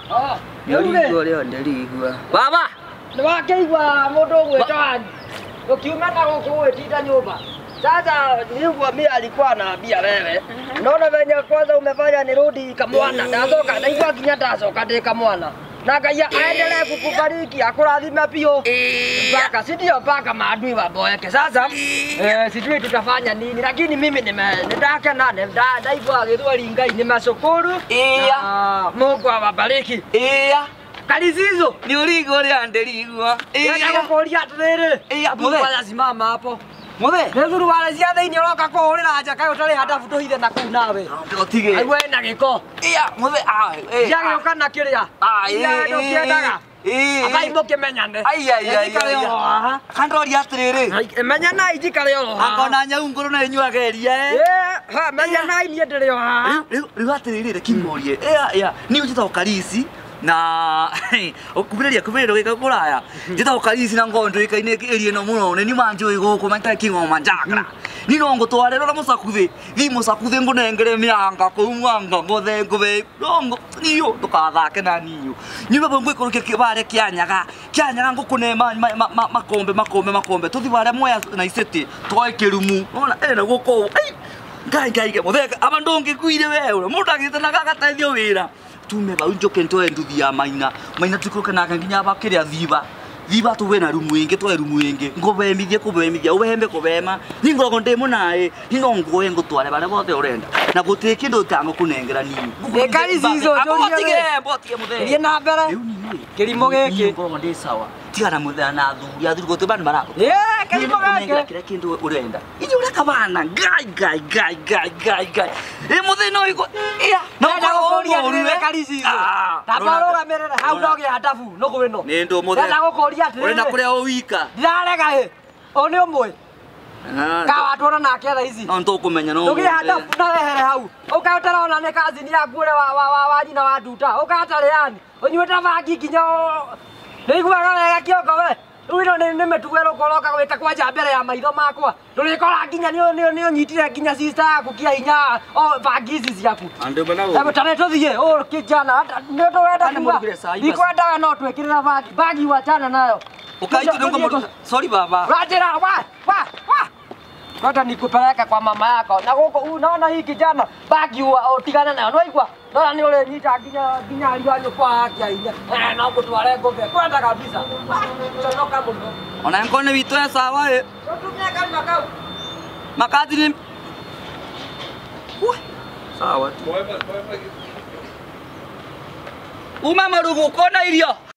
Ndirigwo leo ndirigwa. Baba. Nĩwakĩigua mũndũ ũgwĩta ũkiuma na gũkũ gwĩtinda nyũmba. Sasa nilikuwa mimi alikuwa anaambia wewe. Naona venye kwanza umefanya nirudi kamwana. Ndacoka ndaigua kinya ndacoka ndi kamwana. Na Ngai aendelee kukubariki akurathime pio. Mpaka sindio mpaka maadui waboeke. Sasa sijui tutafanya nini lakini mimi nitake ndaigua githweri Ngai ni macukuru. Mungu awabariki. Kalizizo ni uligo ria ndirigwa. Ndakuria atiriri. Muthe simama hapo. Muthe nethuru wale cia thiini uroka kuhurira nja kayo tari hadabu tuhithe na kuu nawe. Ndotige. Aigwe na giko. Muthe Jage ukana kiria. Ndo kiendaga. Abai mukimenyane. Kandori atiriri. Menyana ijikare o. Akona nyau nguru na inyuageria. Menyana nie ndiri o haha. Riu atiriri kimurie. Ni ujita ukarisi. Na kubireria gika kuraya njita ukarisi na ngondo ikaine erie no muno ni manjui guku manta kingoma njakra ni no ngutware rora musakuthi thi musakuthi ngunengere mianga kumwanga ngothe ngube rongo niyo tukathake na niyo nyume bangwe kuruke kibare kyanyaga ngukune makombe tuthi bare moya na iseti twae kirumu ona na guko ngai mutheka abandonge kuire wewe mundu agite na gagateithio wira tume ba unjoke ntoe nduthi ya maina tukuruka na nginya bakiria thiba tuwe na rumu ingi twa rumu ingi ngobemithie kubemithia ubembe kubema ni ngorogo ndimo nae ni no ngoe ngutware bare bothe urenda na gutie kindu tango kunengera nini ekari zizo botige muthe ni na mbere kirimo giki ngorogo ndi sawa tigana muthe na thuri athuri gote bani marako kirimo giki kira kindu urenda inyu ureka bana gai muthe no iko no kuria ekari zizo tabaroga merera hau ndoge hadabu no kuwino ni ndo muthe urenda kuria owika ndirarega he oni umwe ka watwona nake tha ici no ntukumenya no ndugi hadabu na wehere hau ukatarona ne kazi ni yaku wa nyina wa nduta ukatare yani unyueta bangi kinya niguaga wega kiongo we Uwino ni metuwelo koloka gwika kwanja mbere ya maitho makwa. Ndurikora nginya ni unyitire nginya sister yaku kia hinya bangi ici ciaku. Ande bana wo. Tane tuthie kijana ndio twenda kuga. Ikwenda no twekirira bangi wachana nayo. Ukaiti ndongo sorry baba. Rajera wa. Kwata nikupeleka kwa mama yako. Na goko unaona hii kijana bangi utigana nayo. Nwaigwa. Nora ni ule nyita ginya aliwanyo kwa haki hinya. Na ngutware ngombe. Kwenda kabisa. Chonoka muno. Ona ngone witu ya sawa Tutumia kali makao. Makati ni sawa. Uma marugu kona irio.